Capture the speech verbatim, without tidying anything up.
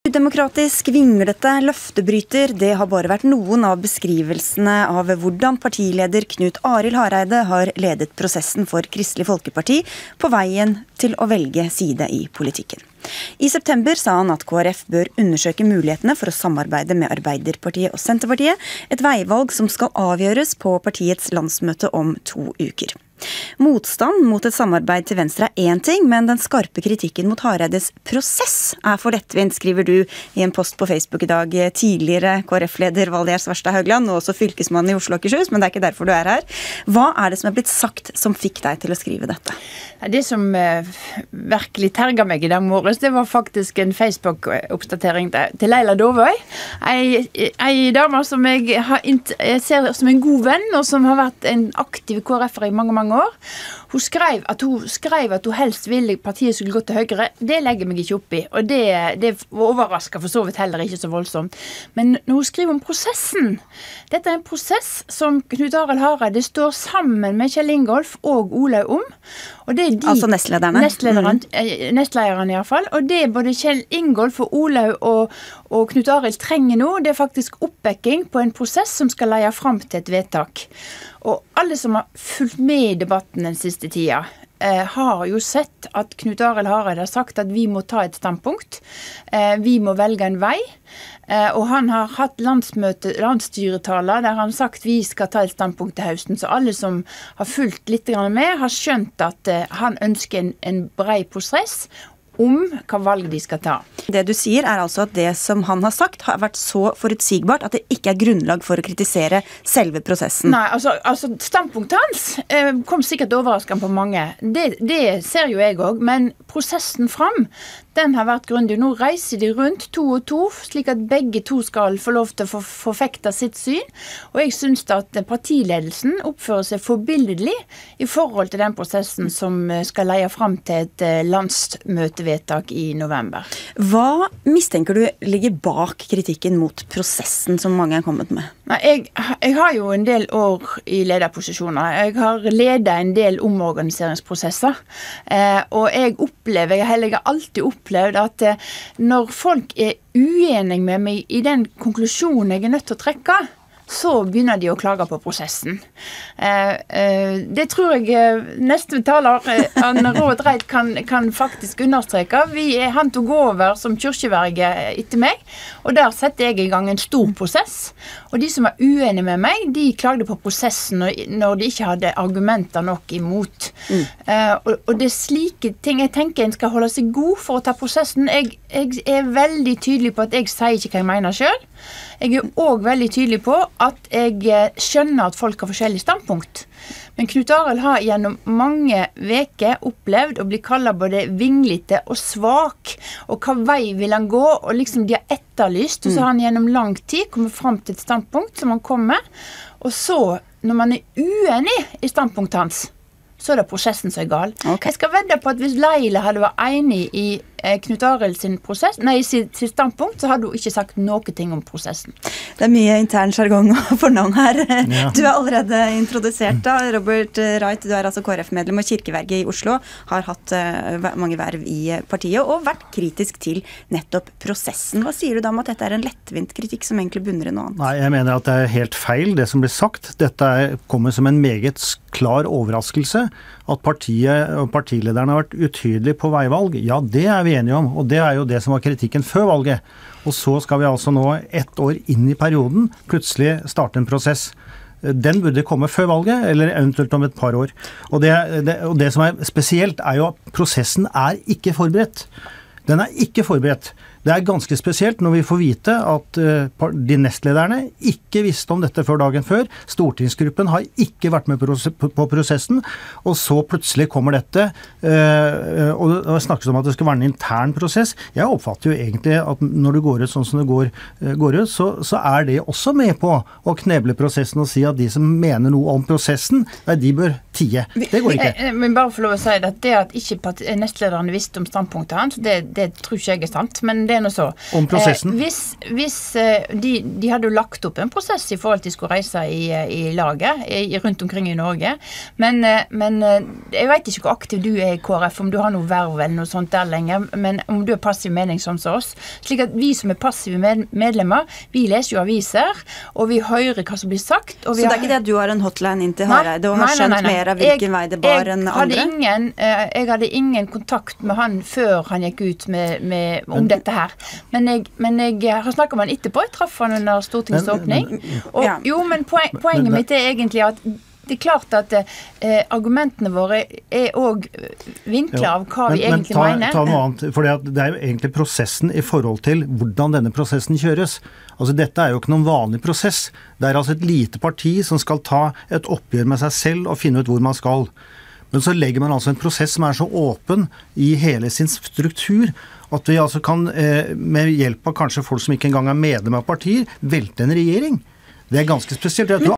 Udemokratisk, vinglete, løftebryter, det har bare vært noen av beskrivelsene av hvordan partileder Knut Arild Hareide har ledet prosessen for Kristelig Folkeparti på veien til å velge side i politikken. I september sa han at K R F bør undersøke mulighetene for å samarbeide med Arbeiderpartiet og Senterpartiet, et veivalg som skal avgjøres på partiets landsmøte om to uker. Motstand mot et samarbeid til Venstre er én ting, men den skarpe kritikken mot Hareides prosess er for lettvint, skriver du i en post på Facebook i dag. Tidligere K R F-leder Valgerd Svarstad Haugland, og også fylkesmannen i Oslo og Akershus, men det er ikke derfor du er her. Hva er det som er blitt sagt som fikk deg til å skrive dette? Det som uh, virkelig terget meg i dag morges, det var faktisk en Facebook-oppdatering til Leila Dovøy. Ei, ei dame som jeg, har, jeg ser som en god venn, og som har vært en aktiv K R F-er i mange, mange år. Hun skrev at hun, skrev at hun helst ville partiet skulle gå til høyre. Det legger meg ikke opp i, og det, det overrasker for så vidt heller ikke så voldsomt. Men når hun skriver om prosessen, dette er en prosess som Knut Arild Hareide står sammen med Kjell Ingolf og Olaug om. Og det er de, altså nestlederne? Nestlederen, mm. Nestlederen i hvert fall. Og det både Kjell Ingolf og Olaug og, og Knut Arild trenger nå, det er faktisk oppbacking på en prosess som skal leie fram til et vedtak. Og alle som har fulgt med i debatten den siste tida, eh, har jo sett at Knut Arild Hareide har sagt at vi må ta et standpunkt. Eh, vi må velge en vei. Eh, og han har hatt landsmøte, landsstyretaler der han har sagt vi skal ta et standpunkt til høsten. Så alle som har fulgt litt med, har skjønt at eh, han ønsker en, en bred prosess om hva valg de skal ta. Det du sier er altså at det som han har sagt har vært så forutsigbart at det ikke er grunnlag for å kritisere selve prosessen. Nei, altså, altså standpunktet hans eh, kom sikkert overraskende på mange. Det, det ser jo jeg også, men prosessen fram, den har vært grundig. Nå reiser de rundt to og to, slik at begge to skal få lov til å for, forfekte sitt syn. Og jeg synes at partiledelsen oppfører seg forbildelig i forhold til den prosessen som skal leie fram til et landsmøtevedtak i november. Hva mistenker du ligger bak kritikken mot prosessen som mange har kommet med? Nei, jeg, jeg har jo en del år i lederposisjoner. Jeg har ledet en del omorganiseringsprosesser. Eh, og jeg opplever, jeg har alltid opplevd at eh, når folk er uenige med meg i den konklusjonen jeg er nødt til å trekke, så begynner de å klage på prosessen. Eh, eh, det tror jeg eh, neste taler, eh, Anne Råd Reit, kan, kan faktisk understreke. Vi er han til å gå over som kyrkjeverge etter meg, og der setter jeg i gang en stor prosess. Og de som er uenige med meg, de klagde på prosessen når, når de ikke hadde argumenter nok imot. Mm. Eh, og, og det er slike ting jeg tenker en skal holde seg god for å ta prosessen. Jeg, jeg er veldig tydelig på at jeg sier ikke hva jeg mener selv. Jeg er også veldig tydelig på at jeg skjønner at folk har forskjellige standpunkt. Men Knut Arild har gjennom mange veker opplevd å bli kallet både vinglete og svak. Og hva vei vil han gå? Og liksom de har etterlyst, og så har han gjennom lang tid kommet frem til et standpunkt som han kom med. Og så, når man er uenig i standpunktet hans, så er det prosessen som er gal. Okay. Jeg skal vedde på at hvis Leila hadde vært enig i eh, Knut Arild sin prosess, nei, sitt, sitt standpunkt, så hadde hun ikke sagt noe ting om prosessen. Det er mye intern jargong og fornavn her. Ja. Du er allerede introdusert da. Robert Wright, du er altså K R F-medlem og kirkeverge i Oslo, har hatt uh, mange verv i partiet og vært kritisk til nettopp prosessen. Hva sier du da om at dette er en lettvint kritikk som egentlig bunner i noe annet? Nei, jeg mener at det er helt feil det som blir sagt. Dette er, kommer som en meget klar overraskelse at partiet og partilederne har vært utydelige på veivalg. Ja, det er vi enige om, og det er jo det som var kritikken før valget. Og så skal vi altså nå ett år inn i perioden plutselig starte en prosess. Den burde komme før valget, eller eventuelt om et par år. Og det, det, og det som er spesielt er jo at prosessen er ikke forberedt. Den er ikke forberedt. Det er ganske spesielt når vi får vite at uh, de nestlederne ikke visste om dette før dagen før. Stortingsgruppen har ikke vært med på prosessen, og så plutselig kommer dette, uh, og det snakkes om at det skal være en intern prosess. Jeg oppfatter jo egentlig at når det går ut sånn som det går, uh, går ut, så, så er det også med på å kneble prosessen og si at de som mener noe om prosessen, nei, de bør tie. Det går ikke. Men bare for lov å si at det at ikke nestlederne visste om standpunktet hans, det, det tror ikke jeg er sant, men det sier nå så. Om prosessen? Eh, hvis hvis eh, de, de hadde jo lagt opp en prosess i forhold til de skulle reise i, i laget i, rundt omkring i Norge, men, eh, men eh, jeg vet ikke hvor aktiv du er i K R F, om du har noe verv eller noe sånt der lenger, men om du er passiv mening som oss, slik at vi som er passive med, medlemmer, vi leser jo aviser, og vi hører hva som blir sagt. Og vi så det er har, ikke det at du har en hotline inn til Hareide og har nei, nei, skjønt nei, nei. mer av hvilken jeg, vei det bar enn andre? Hadde ingen, eh, jeg hadde ingen kontakt med han før han gikk ut med, med, om dette her. Men jeg, men jeg har snakket med han etterpå. Jeg traff han under Stortingets åpning. Og, ja. Jo, men poen, poenget mitt er egentlig at det er klart at eh, argumentene våre er også vinkler av hva men, vi egentlig men ta, mener. Ta noe annet, for det er jo egentlig prosessen i forhold til hvordan denne prosessen kjøres. Altså Dette er jo ikke noen vanlig prosess. Det er altså et lite parti som skal ta et oppgjør med seg selv og finne ut hvor man skal. Men så legger man altså en prosess som er så åpen i hele sin struktur, at vi altså kan, eh, med hjelp av kanskje folk som ikke engang er medlem av partier, velte en regjering. Det er ganske spesielt. Jeg tror